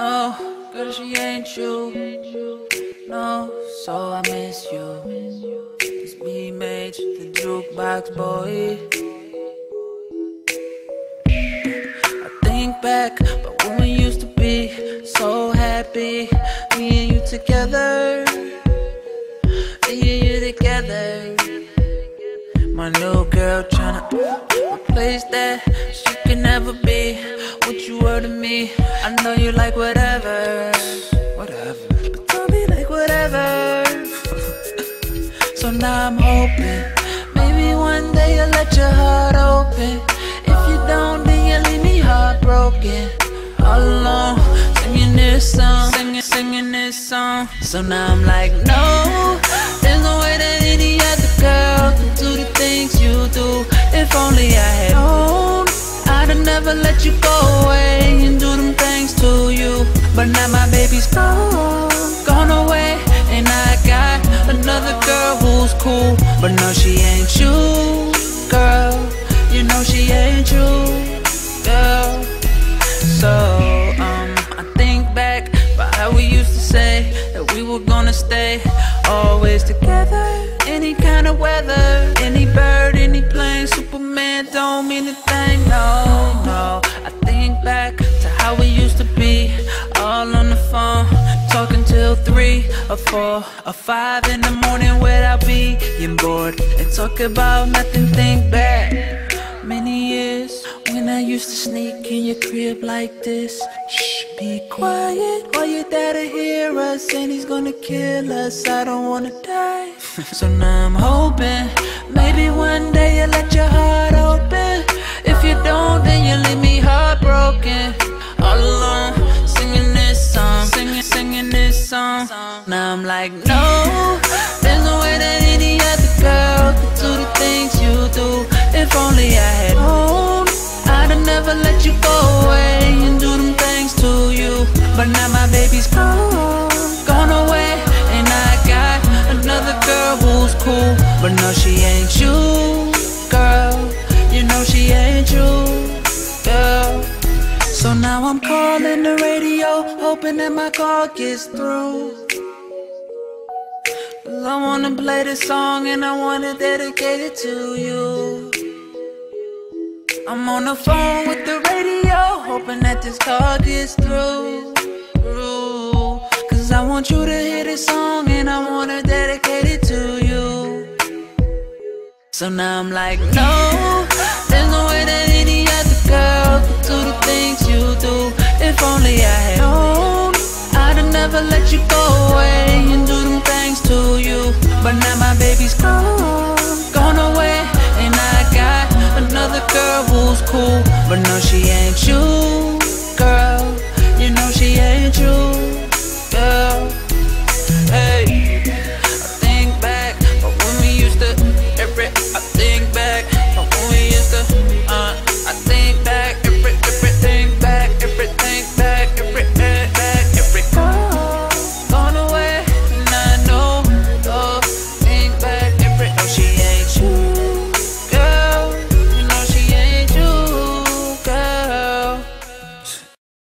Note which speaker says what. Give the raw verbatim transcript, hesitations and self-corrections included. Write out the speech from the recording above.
Speaker 1: No, girl, she ain't you. No, so I miss you. It's me, Mage, the jukebox boy. I think back, but when we used to be so happy, me and you together, me and you together. My new girl tryna replace that. She can never be what you were to me. I know you like whatever, whatever, but tell me like whatever. So now I'm hoping maybe one day you'll let your heart open. If you don't, then you leave me heartbroken, all alone, singing this song, singing, singing this song. So now I'm like, no, there's no way that any other girl can do the things you do. If only I had known, I'd have never let you go away and do them things to you. But now my baby's gone, gone away, and I got another girl who's cool. But no, she ain't you, girl. You know she ain't you, girl. So, um, I think back about how we used to say that we were gonna stay always together. Any kind of weather, any bird, any plane, Superman don't mean a thing, no, no. I think back to how we used to be, all on the phone, talking till three or four or five in the morning without being bored, and talk about nothing. Think back many years when I used to sneak in your crib like this. Shh, be quiet, or your dad'll hear us and he's gonna kill us. I don't wanna die. So now I'm hoping maybe one day you'll let your heart open. If you don't, then you leave me heartbroken, all alone, singing this song, singing, singing this song. Now I'm like, no, there's no way that any other girl could do the things you do. If only I had known, I'd have never let you go away and do them things to you. But now my baby's gone, gone away, and I got another girl who's cool. But no, she ain't you, girl. You know she ain't you, girl. So now I'm calling the radio, hoping that my call gets through. Cause I wanna play this song and I wanna dedicate it to you. I'm on the phone with the radio, hoping that this call gets through, through. Cause I want you to hear this song and I wanna dedicate it to you. So now I'm like, no, there's no way that any other girl could do the things you do. If only I had known, I'd have never let you go away and do them things to you. But now my baby's gone, gone away, and I got another girl who's cool. But no, she ain't you,